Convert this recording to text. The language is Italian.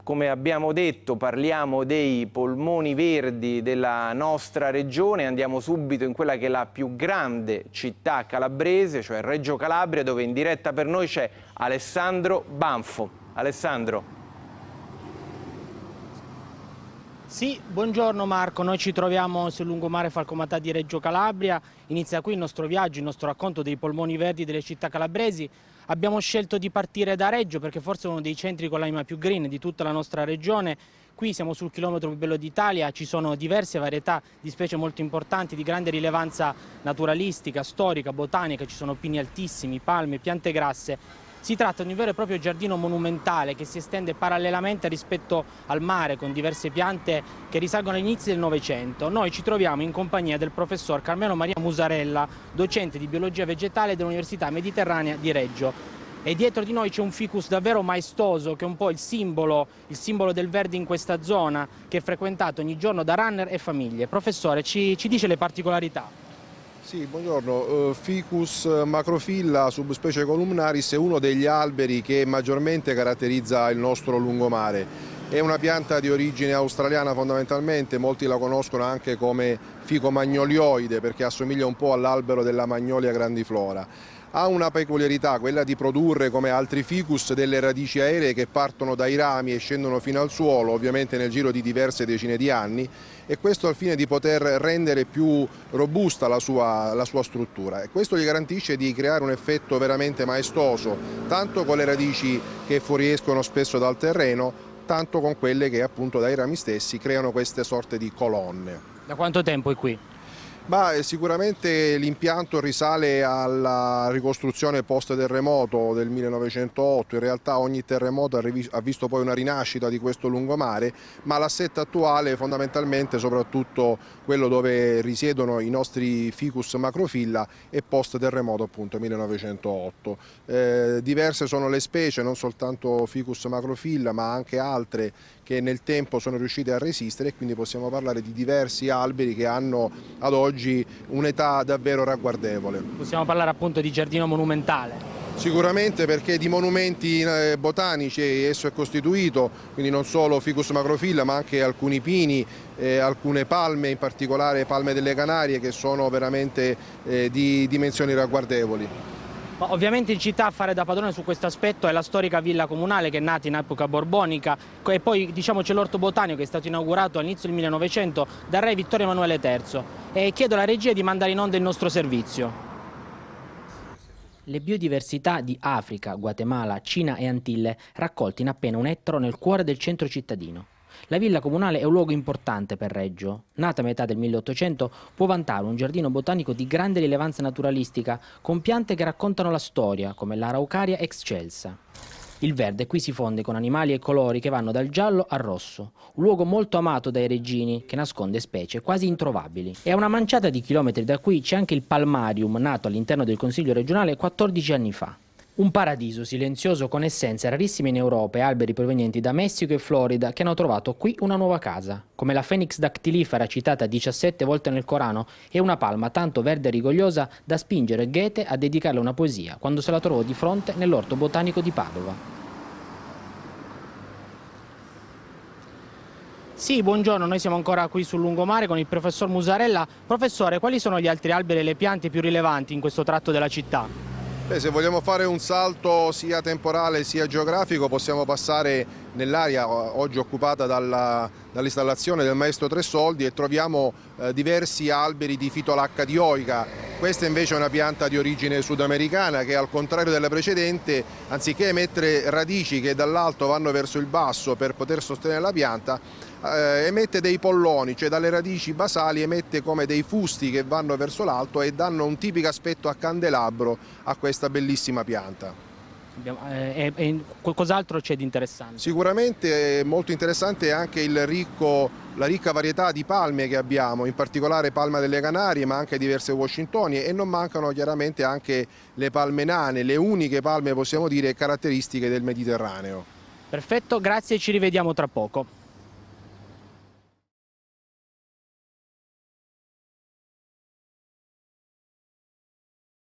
come abbiamo detto, parliamo dei polmoni verdi della nostra regione. Andiamo subito in quella che è la più grande città calabrese, cioè Reggio Calabria, dove in diretta per noi c'è Alessandro Banfo. Alessandro. Sì, buongiorno Marco, noi ci troviamo sul lungomare Falcomatà di Reggio Calabria. Inizia qui il nostro viaggio, il nostro racconto dei polmoni verdi delle città calabresi. Abbiamo scelto di partire da Reggio perché forse è uno dei centri con l'anima più green di tutta la nostra regione. Qui siamo sul chilometro più bello d'Italia, ci sono diverse varietà di specie molto importanti, di grande rilevanza naturalistica, storica, botanica, ci sono pini altissimi, palme, piante grasse. Si tratta di un vero e proprio giardino monumentale che si estende parallelamente rispetto al mare con diverse piante che risalgono agli inizi del Novecento. Noi ci troviamo in compagnia del professor Carmelo Maria Musarella, docente di biologia vegetale dell'Università Mediterranea di Reggio. E dietro di noi c'è un ficus davvero maestoso che è un po' il simbolo del verde in questa zona, che è frequentato ogni giorno da runner e famiglie. Professore, ci dice le particolarità? Sì, buongiorno. Ficus macrophylla, subspecie columnaris, è uno degli alberi che maggiormente caratterizza il nostro lungomare. È una pianta di origine australiana fondamentalmente, molti la conoscono anche come fico magnolioide perché assomiglia un po' all'albero della Magnolia grandiflora. Ha una peculiarità, quella di produrre, come altri ficus, delle radici aeree che partono dai rami e scendono fino al suolo, ovviamente nel giro di diverse decine di anni, e questo al fine di poter rendere più robusta la sua struttura. E questo gli garantisce di creare un effetto veramente maestoso, tanto con le radici che fuoriescono spesso dal terreno, tanto con quelle che appunto dai rami stessi creano queste sorte di colonne. Da quanto tempo è qui? Ma sicuramente l'impianto risale alla ricostruzione post-terremoto del 1908, in realtà ogni terremoto ha visto poi una rinascita di questo lungomare, ma l'assetto attuale fondamentalmente, soprattutto quello dove risiedono i nostri ficus macrophylla, è post-terremoto appunto 1908. Diverse sono le specie, non soltanto ficus macrophylla ma anche altre che nel tempo sono riuscite a resistere, e quindi possiamo parlare di diversi alberi che hanno ad oggi un'età davvero ragguardevole. Possiamo parlare appunto di giardino monumentale? Sicuramente, perché di monumenti botanici esso è costituito, quindi non solo ficus macrophylla ma anche alcuni pini, alcune palme, in particolare palme delle Canarie, che sono veramente di dimensioni ragguardevoli. Ma ovviamente in città a fare da padrone su questo aspetto è la storica villa comunale che è nata in epoca borbonica, e poi diciamo c'è l'orto botanico che è stato inaugurato all'inizio del 1900 dal re Vittorio Emanuele III. E chiedo alla regia di mandare in onda il nostro servizio. Le biodiversità di Africa, Guatemala, Cina e Antille raccolte in appena un ettaro nel cuore del centro cittadino. La villa comunale è un luogo importante per Reggio. Nata a metà del 1800, può vantare un giardino botanico di grande rilevanza naturalistica con piante che raccontano la storia, come l'Araucaria excelsa. Il verde qui si fonde con animali e colori che vanno dal giallo al rosso, un luogo molto amato dai reggini che nasconde specie quasi introvabili. E a una manciata di chilometri da qui c'è anche il Palmarium, nato all'interno del Consiglio regionale 14 anni fa. Un paradiso silenzioso con essenze rarissime in Europa e alberi provenienti da Messico e Florida che hanno trovato qui una nuova casa, come la Phoenix dactilifera citata 17 volte nel Corano e una palma tanto verde e rigogliosa da spingere Goethe a dedicarle una poesia quando se la trovò di fronte nell'orto botanico di Padova. Sì, buongiorno, noi siamo ancora qui sul lungomare con il professor Musarella. Professore, quali sono gli altri alberi e le piante più rilevanti in questo tratto della città? Se vogliamo fare un salto sia temporale sia geografico, possiamo passare nell'area oggi occupata dall'installazione del maestro Tressoldi e troviamo diversi alberi di fitolacca dioica. Questa invece è una pianta di origine sudamericana che, al contrario della precedente, anziché emettere radici che dall'alto vanno verso il basso per poter sostenere la pianta, emette dei polloni, cioè dalle radici basali emette come dei fusti che vanno verso l'alto e danno un tipico aspetto a candelabro a questa bellissima pianta. Cos'altro c'è di interessante? Sicuramente molto interessante è anche la ricca varietà di palme che abbiamo, in particolare palma delle Canarie ma anche diverse washingtonie, e non mancano chiaramente anche le palme nane, le uniche palme possiamo dire caratteristiche del Mediterraneo. Perfetto, grazie e ci rivediamo tra poco.